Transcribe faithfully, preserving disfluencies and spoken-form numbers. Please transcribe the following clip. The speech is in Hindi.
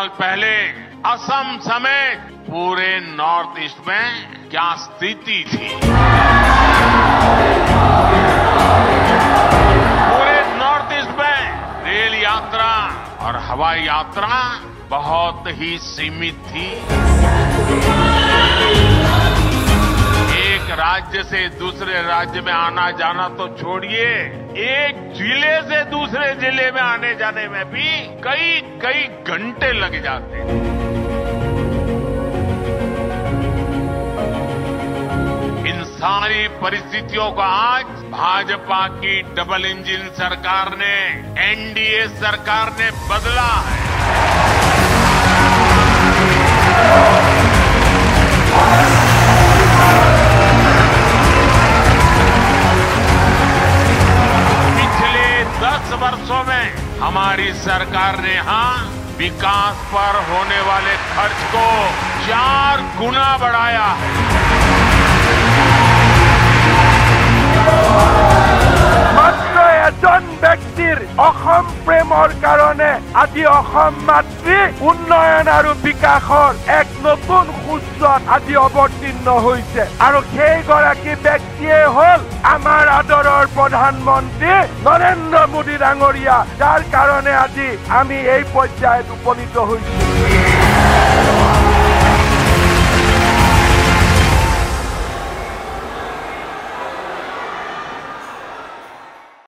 साल पहले असम समेत पूरे नॉर्थ ईस्ट में क्या स्थिति थी। पूरे नॉर्थ ईस्ट में रेल यात्रा और हवाई यात्रा बहुत ही सीमित थी। एक राज्य से दूसरे राज्य में आना जाना तो छोड़िए, एक जिले से दूसरे जिले में आने जाने में भी कई कई घंटे लग जाते हैं। इन सारी परिस्थितियों को आज भाजपा की डबल इंजन सरकार ने, एनडीए सरकार ने बदला है। पिछले दस वर्षों में हमारी सरकार ने यहां विकास पर होने वाले खर्च को चार गुना बढ़ाया है। মাত্ৰ এজন ব্যক্তিৰ অসম প্ৰেমৰ কাৰণে আজি অসম মাতৃ উন্নয়ন আৰু বিকাশৰ এক নতুন সূচত আজি অৱতীৰ্ণ হৈছে আৰু সেইগৰাকী ব্যক্তিয়ে হ'ল আমাৰ আদৰৰ প্ৰধানমন্ত্ৰী নৰেন্দ্ৰ মোদী ডাঙৰীয়া, যাৰ কাৰণে আজি আমি এই পৰ্যায়ত উপনীত হৈছো।